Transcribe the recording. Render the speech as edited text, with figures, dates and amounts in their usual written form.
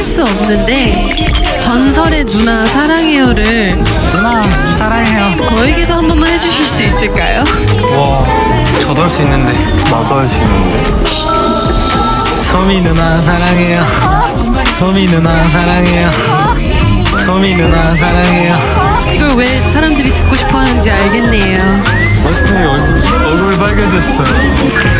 빠질 수 없는데 전설의 누나 사랑해요를 누나 사랑해요. 저에게도 한 번만 해주실 수 있을까요? 와, 저도 할 수 있는데. 나도 할 수 있는데. 소미 누나 사랑해요. 소미 누나 사랑해요. 소미 누나 사랑해요. 이걸 왜 사람들이 듣고 싶어 하는지 알겠네요. 마스터님 얼굴 빨개졌어요.